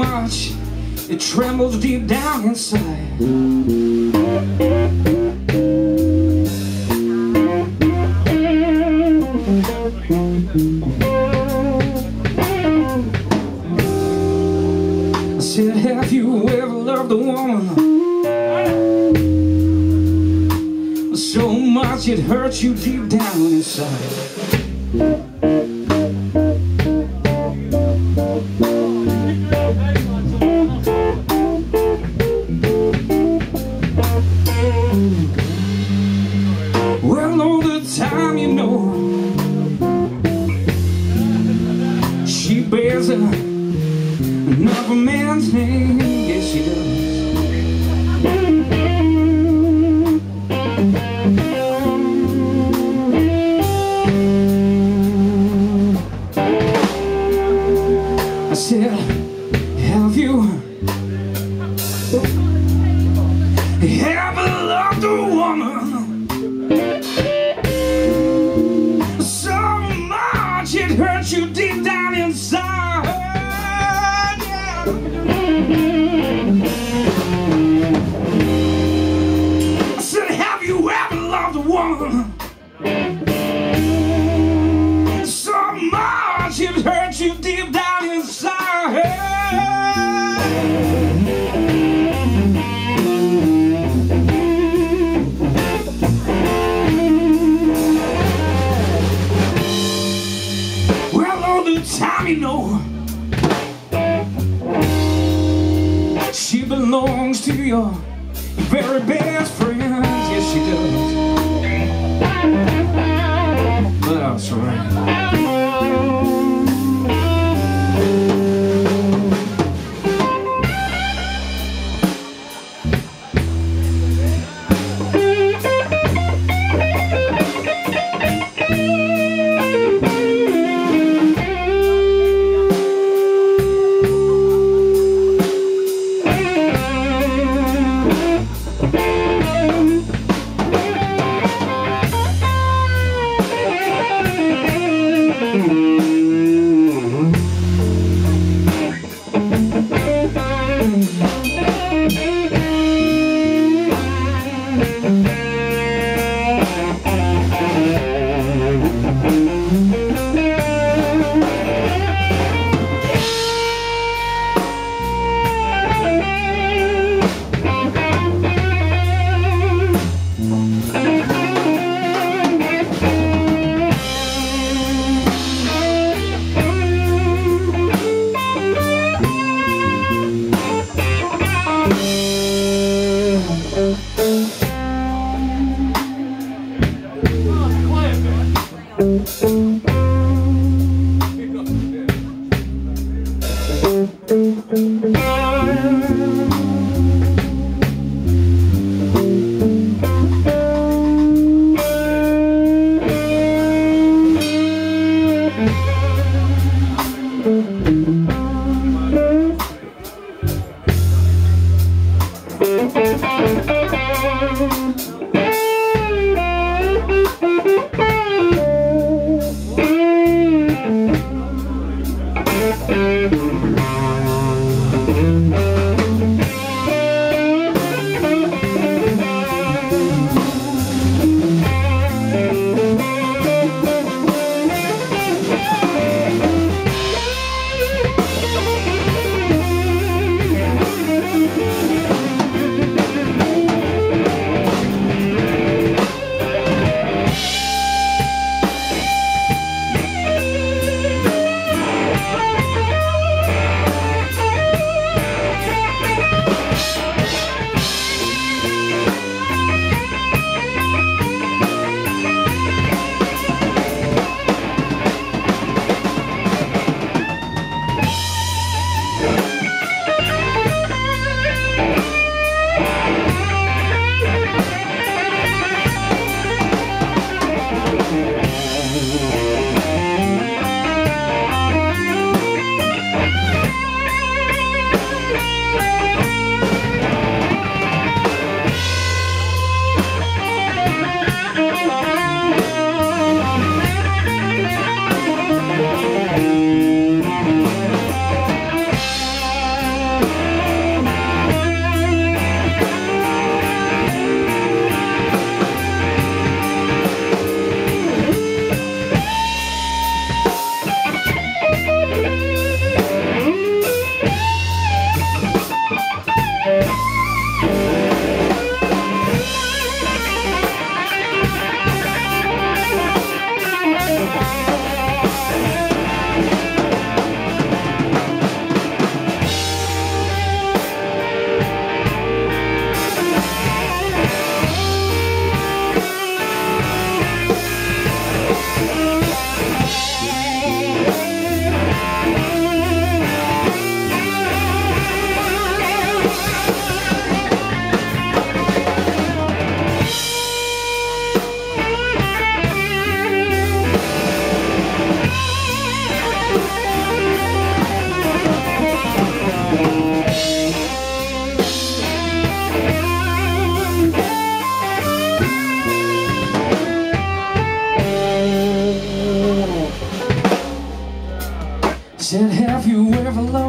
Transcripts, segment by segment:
much it trembles deep down inside. I said, have you ever loved a woman so much it hurts you deep down inside? Well, all the time, you know, she bears another man's name. Yes, she does. I said, have you ever loved a woman so much it hurts you deep down inside? Yeah. I said, have you ever loved a woman so much it hurts you deep down inside? Well, all the time, you know, she belongs to your very best friends. Yes, she does. But that's right.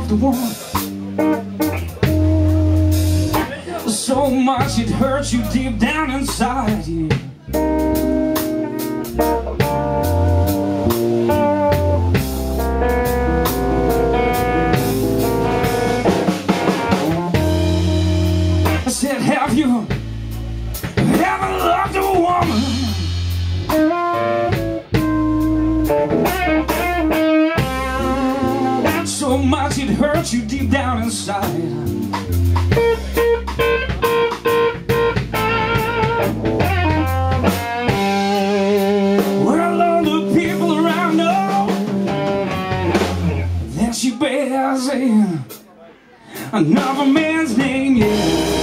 loved one. So much it hurt you deep down inside you. I said, have you ever loved a woman? So much it hurt you deep down inside. Well, all the people around know that she bears another man's name, yeah.